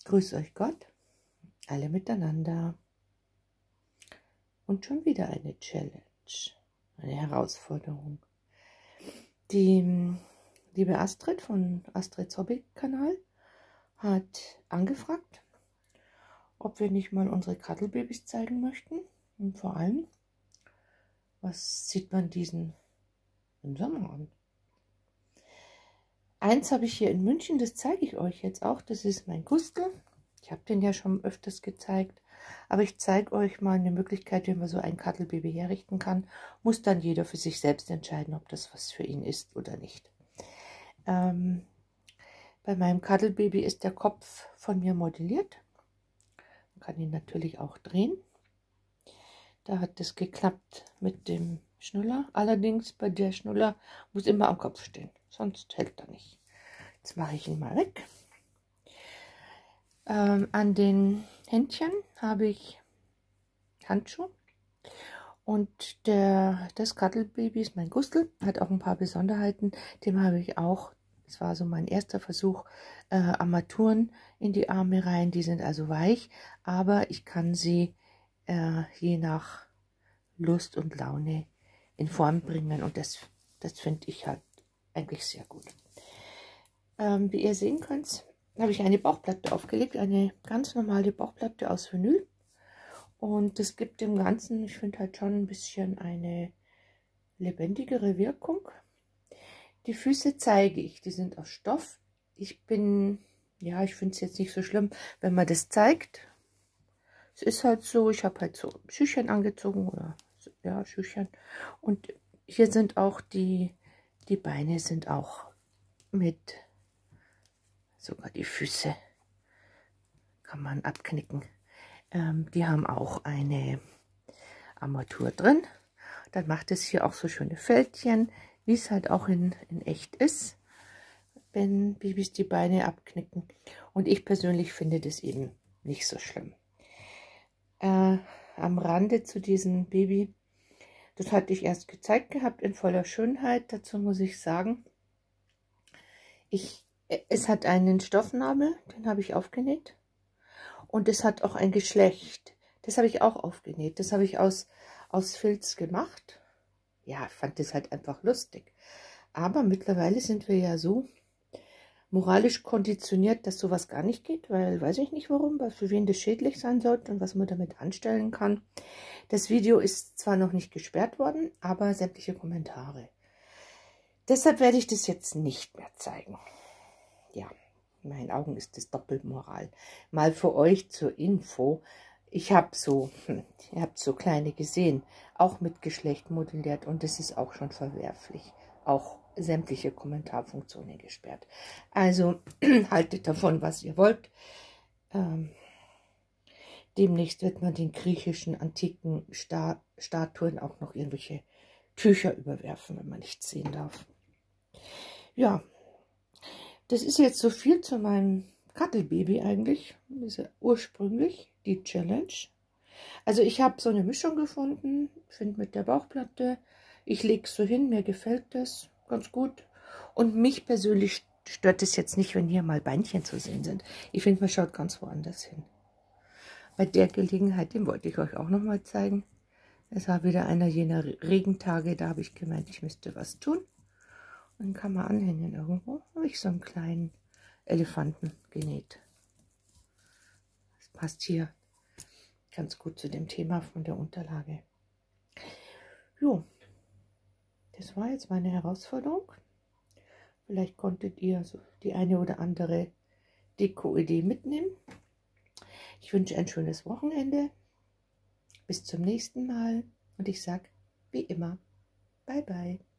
Grüß euch Gott, alle miteinander. Und schon wieder eine Challenge, eine Herausforderung. Die liebe Astrid von Astrids Hobby-Kanal hat angefragt, ob wir nicht mal unsere Cuddle-Babys zeigen möchten. Und vor allem, was sieht man diesen im Sommer an? Eins habe ich hier in München, das zeige ich euch jetzt auch. Das ist mein Gustl. Ich habe den ja schon öfters gezeigt. Aber ich zeige euch mal eine Möglichkeit, wie man so ein Cuddle-Baby herrichten kann. Muss dann jeder für sich selbst entscheiden, ob das was für ihn ist oder nicht. Bei meinem Cuddle-Baby ist der Kopf von mir modelliert. Man kann ihn natürlich auch drehen. Da hat es geklappt mit dem Schnuller. Allerdings bei der Schnuller muss immer am Kopf stehen, sonst hält er nicht. Jetzt mache ich ihn mal weg. An den Händchen habe ich Handschuhe. Und das Cuddle-Baby ist mein Gustl, hat auch ein paar Besonderheiten. Dem habe ich auch, das war so mein erster Versuch, Armaturen in die Arme rein. Die sind also weich, aber ich kann sie je nach Lust und Laune in Form bringen. Und das finde ich halt eigentlich sehr gut. Wie ihr sehen könnt, habe ich eine Bauchplatte aufgelegt, eine ganz normale Bauchplatte aus Vinyl. Und das gibt dem Ganzen, ich finde halt schon ein bisschen eine lebendigere Wirkung. Die Füße zeige ich, die sind aus Stoff. Ich finde es jetzt nicht so schlimm, wenn man das zeigt. Es ist halt so, ich habe halt so Schüchchen angezogen oder ja, Schüchchen. Und hier sind auch die Beine sind auch mit, sogar die Füße kann man abknicken. Die haben auch eine Armatur drin. Dann macht es hier auch so schöne Fältchen, wie es halt auch in echt ist, wenn Babys die Beine abknicken. Und ich persönlich finde das eben nicht so schlimm. Am Rande zu diesem Baby, das hatte ich erst gezeigt gehabt in voller Schönheit. Dazu muss ich sagen, es hat einen Stoffnabel, den habe ich aufgenäht. Und es hat auch ein Geschlecht. Das habe ich auch aufgenäht. Das habe ich aus Filz gemacht. Ja, ich fand das halt einfach lustig. Aber mittlerweile sind wir ja so moralisch konditioniert, dass sowas gar nicht geht, weil weiß ich nicht warum, weil für wen das schädlich sein sollte und was man damit anstellen kann. Das Video ist zwar noch nicht gesperrt worden, aber sämtliche Kommentare. Deshalb werde ich das jetzt nicht mehr zeigen. Ja. In meinen Augen ist das Doppelmoral. Mal für euch zur Info. Ich habe ihr habt so kleine gesehen, auch mit Geschlecht modelliert und das ist auch schon verwerflich. Auch sämtliche Kommentarfunktionen gesperrt. Also haltet davon, was ihr wollt. Demnächst wird man den griechischen antiken Statuen auch noch irgendwelche Tücher überwerfen, wenn man nichts sehen darf. Ja. Das ist jetzt so viel zu meinem Cuddle-Baby eigentlich. Das ist ja ursprünglich die Challenge. Also ich habe so eine Mischung gefunden, finde mit der Bauchplatte. Ich lege es so hin, mir gefällt das ganz gut. Und mich persönlich stört es jetzt nicht, wenn hier mal Beinchen zu sehen sind. Ich finde, man schaut ganz woanders hin. Bei der Gelegenheit, den wollte ich euch auch nochmal zeigen. Es war wieder einer jener Regentage, da habe ich gemeint, ich müsste was tun. Dann kann man anhängen irgendwo. Habe ich so einen kleinen Elefanten genäht. Das passt hier ganz gut zu dem Thema von der Unterlage. Jo, das war jetzt meine Herausforderung. Vielleicht konntet ihr so die eine oder andere Deko-Idee mitnehmen. Ich wünsche ein schönes Wochenende. Bis zum nächsten Mal. Und ich sage, wie immer, bye bye.